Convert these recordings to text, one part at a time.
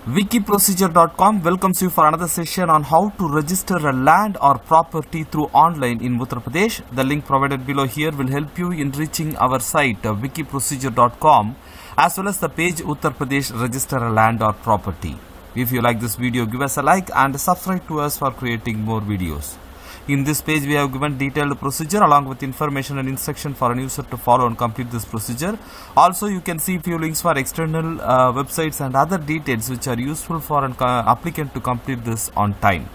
Wikiprocedure.com welcomes you for another session on how to register a land or property through online in Uttar Pradesh. The link provided below here will help you in reaching our site wikiprocedure.com as well as the page Uttar Pradesh Register a Land or Property. If you like this video, give us a like and subscribe to us for creating more videos. In this page, we have given detailed procedure along with information and instruction for a user to follow and complete this procedure. Also, you can see few links for external websites and other details which are useful for an applicant to complete this on time.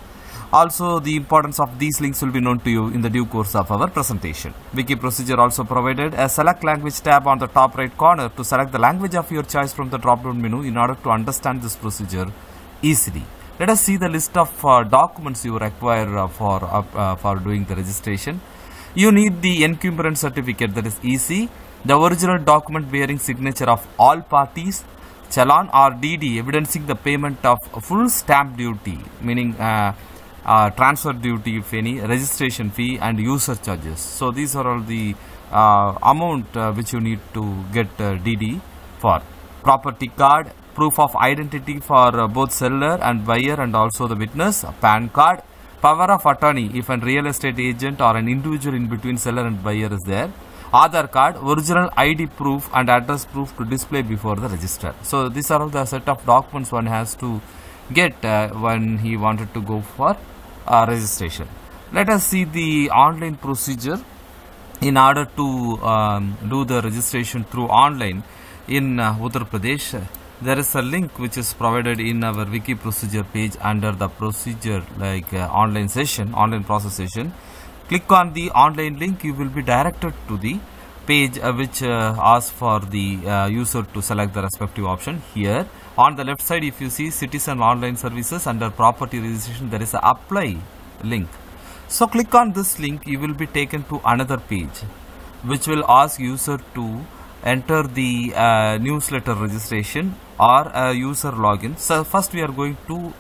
Also, the importance of these links will be known to you in the due course of our presentation. Wiki Procedure also provided a select language tab on the top right corner to select the language of your choice from the drop-down menu in order to understand this procedure easily. Let us see the list of documents you require for doing the registration. You need the encumbrance certificate, that is EC, the original document bearing signature of all parties, challan or DD evidencing the payment of full stamp duty, meaning transfer duty if any, registration fee and user charges. So these are all the amount which you need to get DD for. Property card, proof of identity for both seller and buyer and also the witness, PAN card, power of attorney if a real estate agent or an individual in between seller and buyer is there, Aadhaar card, original ID proof and address proof to display before the register. So these are all the set of documents one has to get when he wanted to go for registration. Let us see the online procedure in order to do the registration through online in Uttar Pradesh. There is a link which is provided in our Wiki Procedure page under the procedure like online process session. Click on the online link, you will be directed to the page which asks for the user to select the respective option. Here on the left side, if you see Citizen Online Services under property registration, there is a apply link. So click on this link, you will be taken to another page which will ask user to enter the newsletter registration or user login. So first we are going to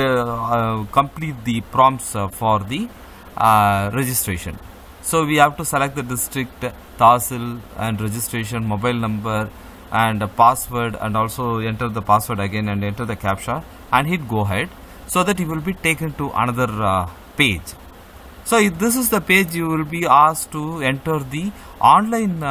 complete the prompts for the registration. So we have to select the district, tahsil and registration, mobile number and password, and also enter the password again and enter the captcha and hit go ahead, so that you will be taken to another page. So if this is the page, you will be asked to enter the online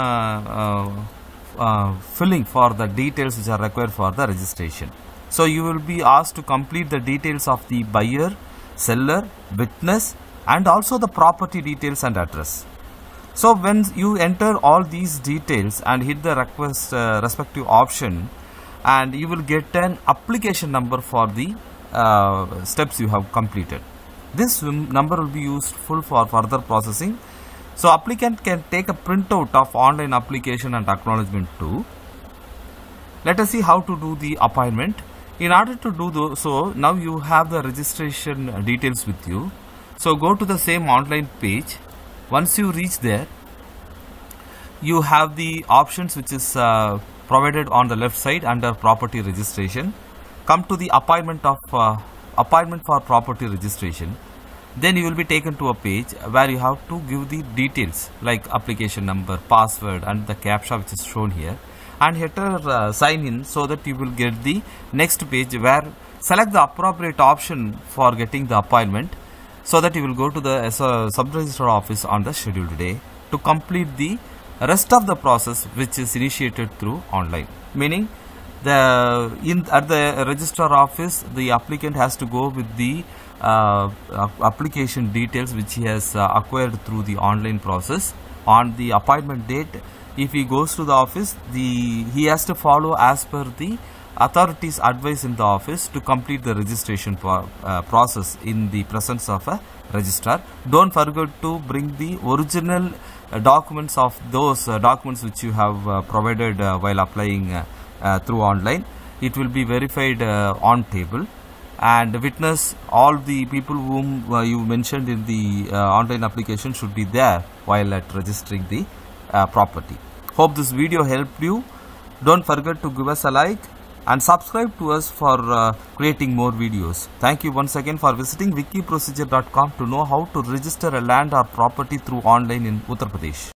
filling for the details which are required for the registration. So you will be asked to complete the details of the buyer, seller, witness and also the property details and address. So when you enter all these details and hit the respective option, and you will get an application number for the steps you have completed. This number will be useful for further processing. So applicant can take a printout of online application and acknowledgement too. Let us see how to do the appointment. In order to do so, now you have the registration details with you. So go to the same online page. Once you reach there, you have the options which is provided on the left side under property registration. Come to the appointment for property registration. Then you will be taken to a page where you have to give the details like application number, password and the captcha which is shown here, and hit sign in, so that you will get the next page where select the appropriate option for getting the appointment, so that you will go to the sub-registrar office on the scheduled day to complete the rest of the process which is initiated through online. Meaning at the registrar office, the applicant has to go with the application details which he has acquired through the online process. On the appointment date, if he goes to the office, he has to follow as per the authorities' advice in the office to complete the registration process in the presence of a registrar. Don't forget to bring the original documents of those documents which you have provided while applying through online. It will be verified on table, and witness all the people whom you mentioned in the online application should be there while at registering the property. Hope this video helped you. Don't forget to give us a like and subscribe to us for creating more videos. Thank you once again for visiting wikiprocedure.com to know how to register a land or property through online in Uttar Pradesh.